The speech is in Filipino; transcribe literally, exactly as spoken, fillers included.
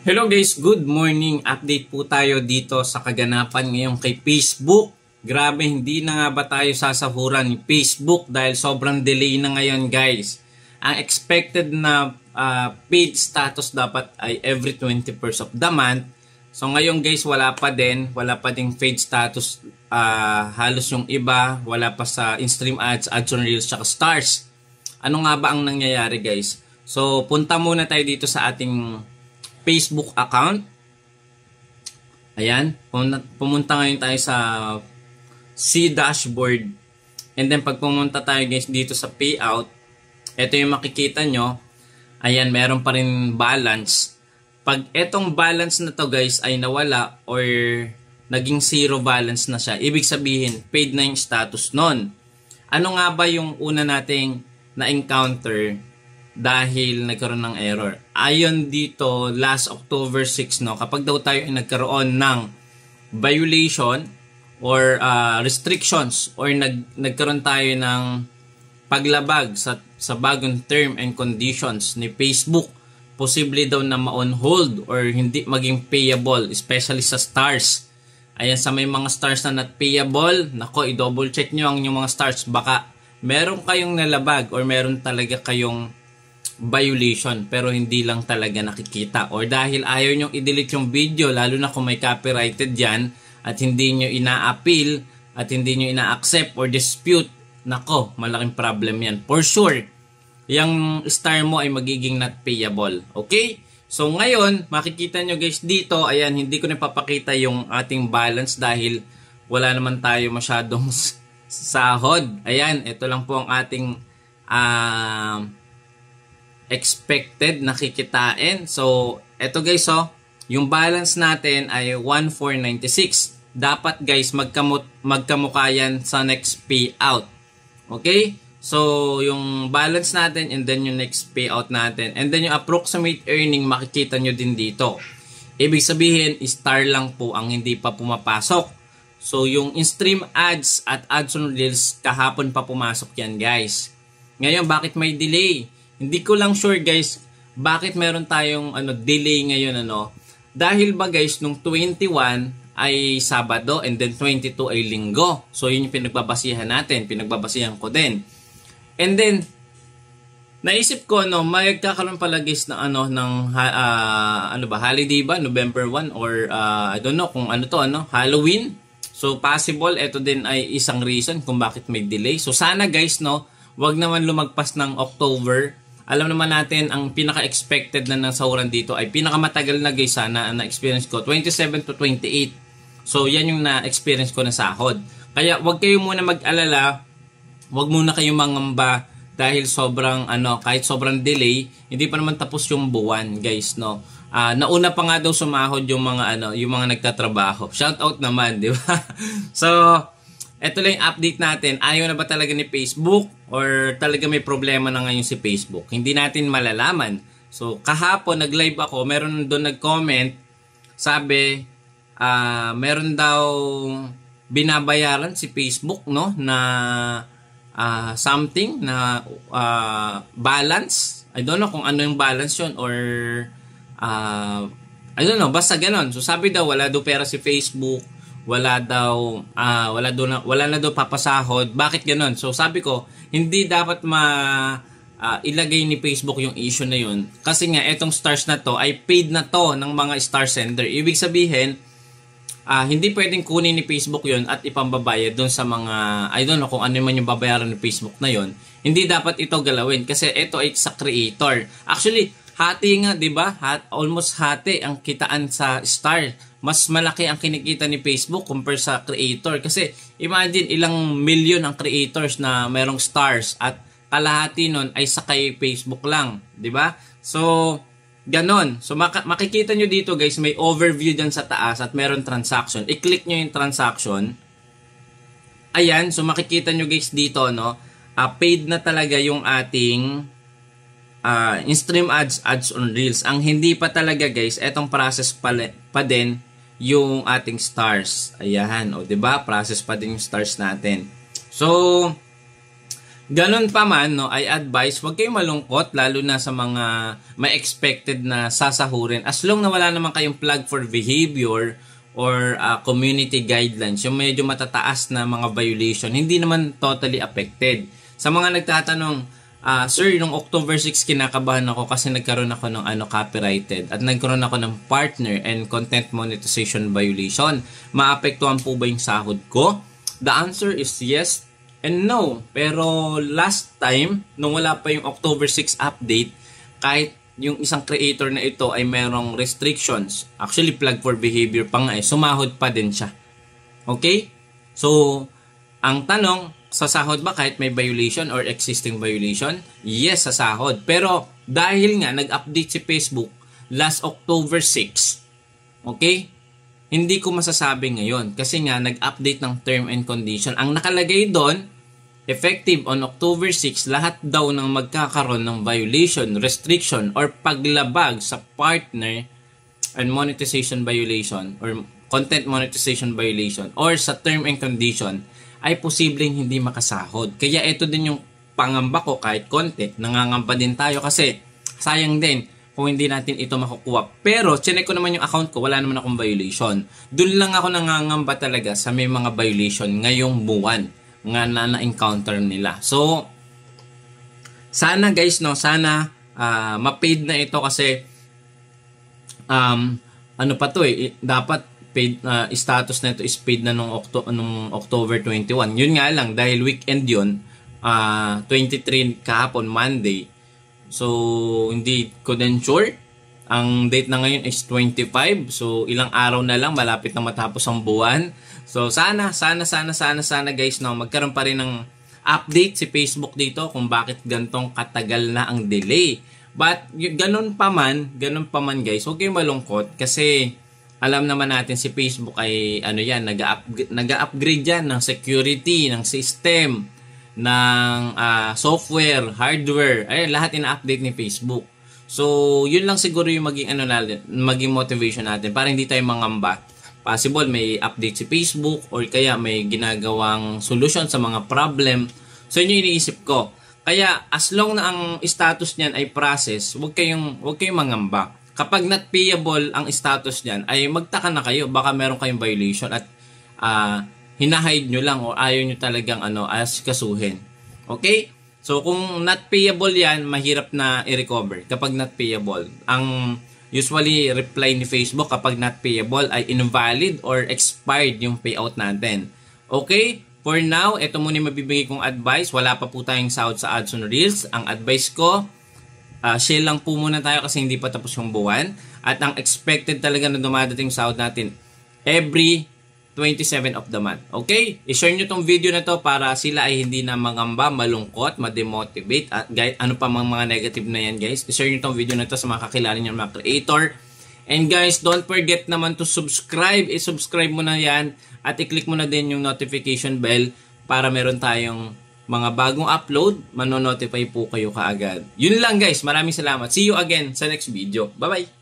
Hello guys, good morning. Update po tayo dito sa kaganapan ngayon kay Facebook. Grabe, hindi na nga ba tayo sasahuran ni Facebook dahil sobrang delay na ngayon guys. Ang expected na uh, paid status dapat ay every twenty-first of the month. So ngayon guys, wala pa din. Wala pa ding paid status. Uh, halos yung iba, wala pa sa in-stream ads, ads on reels, tsaka stars. Ano nga ba ang nangyayari guys? So punta muna tayo dito sa ating Facebook account. Ayan, pumunta ngayon tayo sa C dashboard. And then pag pumunta tayo guys dito sa payout, ito yung makikita nyo. Ayan, meron pa rin balance. Pag etong balance na to guys ay nawala or naging zero balance na siya, ibig sabihin paid na yung status nun. Ano nga ba yung una nating na-encounter dahil nagkaroon ng error? Ayon dito, last October sixth, no, kapag daw tayo ay nagkaroon ng violation or uh, restrictions or nag, nagkaroon tayo ng paglabag sa, sa bagong term and conditions ni Facebook, posible daw na ma-on hold or hindi maging payable, especially sa stars. Ayan, sa may mga stars na not payable, nako, i-double check nyo ang inyong mga stars. Baka meron kayong nalabag or meron talaga kayong violation pero hindi lang talaga nakikita, or dahil ayaw nyo i-delete yung video, lalo na kung may copyrighted yan at hindi nyo ina-appeal at hindi nyo ina-accept or dispute, nako, malaking problem yan. For sure, yung star mo ay magiging not payable. Okay? So ngayon, makikita nyo guys dito, ayan, hindi ko na papakita yung ating balance dahil wala naman tayo masyadong sahod. Ayan, ito lang po ang ating uh, expected na kikitain. So, eto guys, oh, yung balance natin ay one thousand four hundred ninety-six. Dapat guys, magkamut magkamukha yan sa next payout. Okay? So, yung balance natin and then yung next payout natin. And then yung approximate earning, makikita nyo din dito. Ibig sabihin, star lang po ang hindi pa pumapasok. So, yung in-stream ads at ads on reels, kahapon pa pumasok yan guys. Ngayon, bakit may delay? Hindi ko lang sure guys, bakit meron tayong ano, delay ngayon, ano? Dahil ba guys, nung twenty-one ay Sabado and then twenty-two ay Linggo. So yun yung pinagbabasihan natin, pinagbabasihan ko din. And then, naisip ko, no, magkakaroon pala guys ng ano, ng, uh, ano ba, holiday ba? November first or uh, I don't know kung ano to, ano, Halloween. So possible, ito din ay isang reason kung bakit may delay. So sana guys, no, wag naman lumagpas ng October. Alam naman natin, ang pinaka-expected na ng sahuran dito ay pinakamatagal na guys sana ang na-experience ko, twenty-seven to twenty-eight. So, yan yung na-experience ko na sahod. Kaya, wag kayo muna mag-alala, wag muna kayong mangamba dahil sobrang, ano, kahit sobrang delay, hindi pa naman tapos yung buwan, guys, no? Uh, nauna pa nga daw sumahod yung mga, ano, yung mga nagtatrabaho. Shout out naman, di ba? So, ito lang yung update natin. Ayaw na ba talaga ni Facebook or talaga may problema na ngayon si Facebook? Hindi natin malalaman. So, kahapon nag-live ako, meron doon nag-comment, sabi, uh, meron daw binabayaran si Facebook, no, na uh, something, na uh, balance. I don't know kung ano yung balance yun or uh, I don't know, basta ganon. So, sabi daw, wala daw pera si Facebook, wala daw uh, wala do na, wala na daw papasahod. Bakit ganoon? So sabi ko, hindi dapat ma uh, ilagay ni Facebook yung issue na yun kasi nga etong stars na to ay paid na to ng mga star sender. Ibig sabihin, uh, hindi pwedeng kunin ni Facebook yun at ipambabayad doon sa mga, I don't know kung ano man yung babayaran ni Facebook na yun. Hindi dapat ito galawin kasi ito ay sa creator. Actually, hati nga, 'di ba? Hat, almost hati ang kitaan sa star. Mas malaki ang kinikita ni Facebook compare sa creator. Kasi imagine ilang million ang creators na merong stars at kalahati nun ay sa kay Facebook lang. Diba? So, ganon. So, mak makikita nyo dito guys, may overview dyan sa taas at meron transaction. I-click nyo yung transaction. Ayan. So, makikita nyo guys dito, no? Uh, paid na talaga yung ating uh, in-stream ads, ads on reels. Ang hindi pa talaga guys, etong process pa, pa din yung ating stars. Ayan, o diba? Process pa din yung stars natin. So, Ganun pa man, no, I advise, huwag kayong malungkot, lalo na sa mga may expected na sasahurin. As long na wala naman kayong flag for behavior or uh, community guidelines, yung medyo matataas na mga violation, hindi naman totally affected. Sa mga nagtatanong, uh, sir, nung October six, kinakabahan ako kasi nagkaroon ako ng ano, copyrighted at nagkaroon ako ng partner and content monetization violation. Maapektuhan po ba yung sahod ko? The answer is yes and no. Pero last time, nung wala pa yung October six update, kahit yung isang creator na ito ay merong restrictions, actually flag for behavior pa nga eh, sumahod pa din siya. Okay? So, ang tanong, sasahod ba kahit may violation or existing violation? Yes, sasahod. Pero dahil nga nag-update si Facebook last October six, okay? Hindi ko masasabi ngayon kasi nga nag-update ng term and condition. Ang nakalagay doon, effective on October six, lahat daw ng magkakaroon ng violation, restriction, or paglabag sa partner and monetization violation or content monetization violation or sa term and condition ay posibleng hindi makasahod. Kaya ito din yung pangamba ko kahit konti. Nangangamba din tayo kasi sayang din kung hindi natin ito makukuha. Pero chinek ko naman yung account ko, wala naman akong violation. Doon lang ako nangangamba talaga sa may mga violation ngayong buwan nga na na-encounter nila. So, sana guys, no, sana uh, ma-paid na ito kasi um, ano pa to eh, dapat paid, uh, status na ito is paid na nung, Octo nung October twenty-one. Yun nga lang, dahil weekend yun, uh, twenty-three kahapon, Monday. So, hindi ko din sure. Ang date na ngayon is twenty-five. So, ilang araw na lang, malapit na matapos ang buwan. So, sana, sana, sana, sana, sana guys, no, magkaroon pa rin ng update si Facebook dito kung bakit gantong katagal na ang delay. But, ganun pa man, ganun pa man guys, huwag kayong malungkot kasi alam naman natin si Facebook ay, ano yan, nag-upgrade yan ng security, ng system, ng uh, software, hardware, ay lahat ina-update ni Facebook. So, yun lang siguro yung maging, ano natin, maging motivation natin para hindi tayo mangamba. Possible may update si Facebook or kaya may ginagawang solution sa mga problem. So, yun yung iniisip ko. Kaya, as long na ang status niyan ay process, huwag kayong, huwag kayong mangamba. Kapag not payable ang status niyan, ay magtaka na kayo. Baka meron kayong violation at uh, hinahide nyo lang o ayaw nyo talagang ano, as kasuhin. Okay? So, kung not payable yan, mahirap na i-recover kapag not payable. Ang usually reply ni Facebook kapag not payable ay invalid or expired yung payout natin. Okay? For now, ito muna yung mabibigay kong advice. Wala pa po tayong sahod sa ads on Reels. Ang advice ko, uh, share lang po muna tayo kasi hindi pa tapos yung buwan. At ang expected talaga na dumadating sahod natin every twenty-seven of the month. Okay? I-share nyo tong video na to para sila ay hindi na mangamba, malungkot, ma-demotivate. At guys, ano pa mga, mga negative na yan guys. I-share nyo tong video na to sa mga kakilala nyo mga creator. And guys, don't forget naman to subscribe. I-subscribe mo na yan. At i-click mo na din yung notification bell para meron tayong mga bagong upload. Mano-notify po kayo kaagad. Yun lang guys. Maraming salamat. See you again sa next video. Bye-bye!